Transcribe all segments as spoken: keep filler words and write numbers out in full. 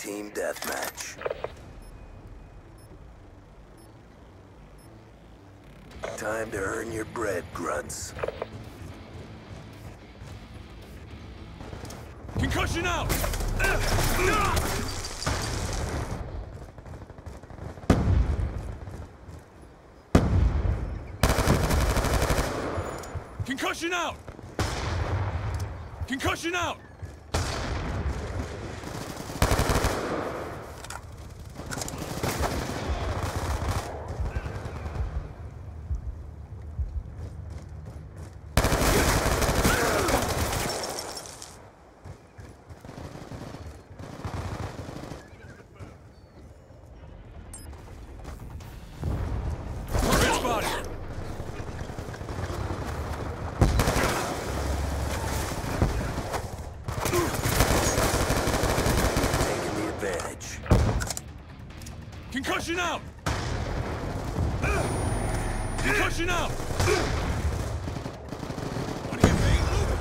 Team Deathmatch. Time to earn your bread, grunts. Concussion out! Concussion out! Concussion out! Concussion out! Concussion out! What do you mean?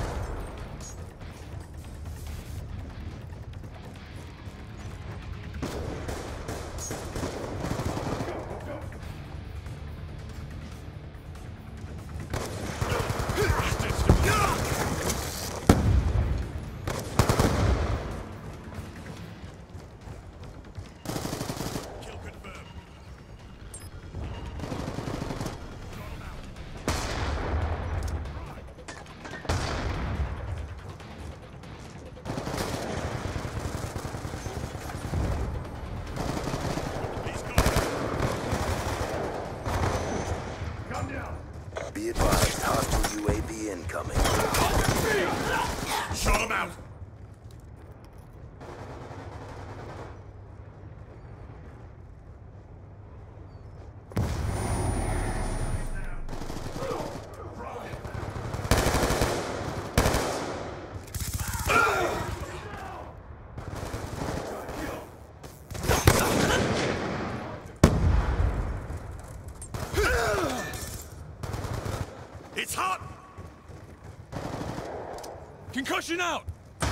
Be advised, hostile U A V incoming. Shut him out! It's hot! Concussion out!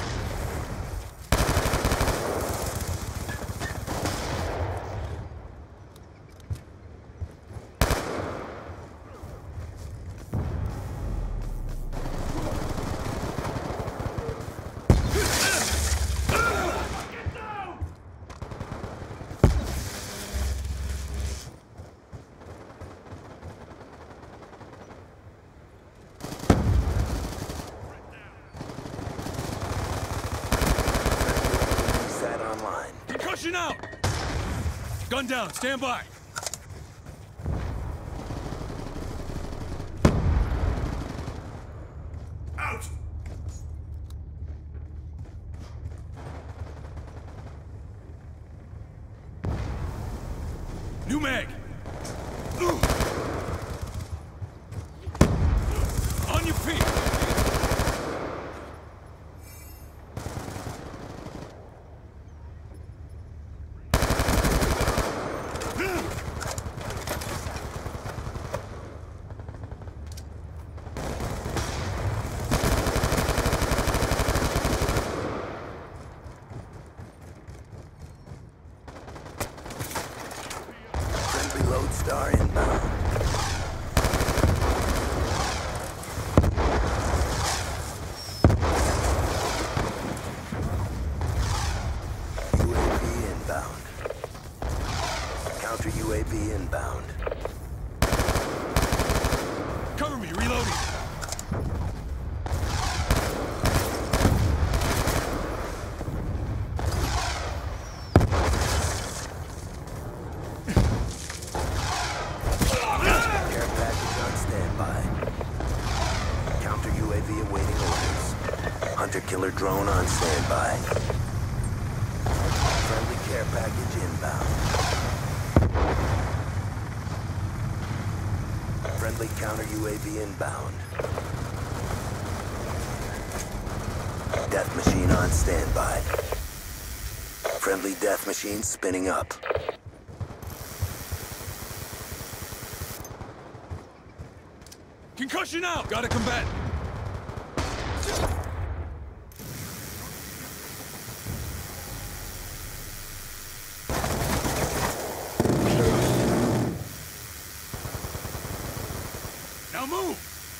Concussion out! Gun down, stand by. Out! New mag! On your feet! Loadstar inbound. U A V inbound. Counter U A V inbound. Cover me, reloading. Hunter-killer drone on standby. Friendly care package inbound. Friendly counter U A V inbound. Death machine on standby. Friendly death machine spinning up. Concussion out! Got a combatant. Now move!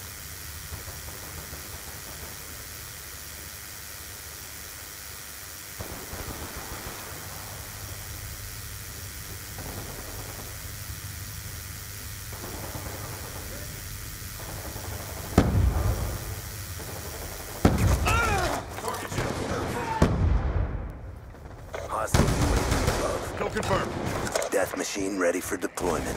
Hostile U A V above. Kill confirmed. Death Machine ready for deployment.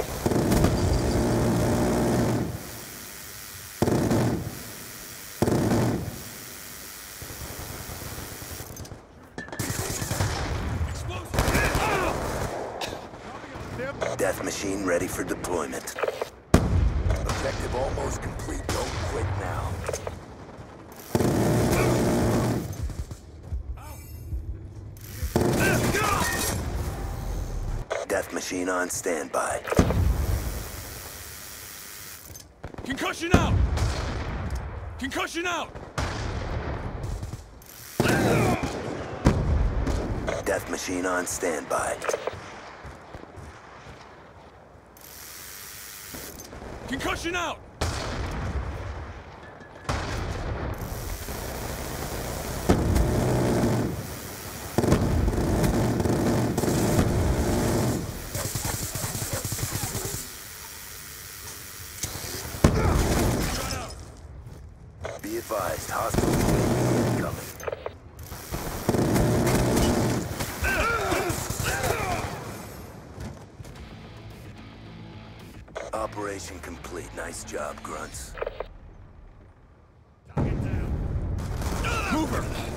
Death Machine ready for deployment. Objective almost complete. Don't quit now. Death Machine on standby. Concussion out! Concussion out! Death Machine on standby. Concussion out! Be advised, hostile U A V incoming. Operation complete. Nice job, grunts. Move her!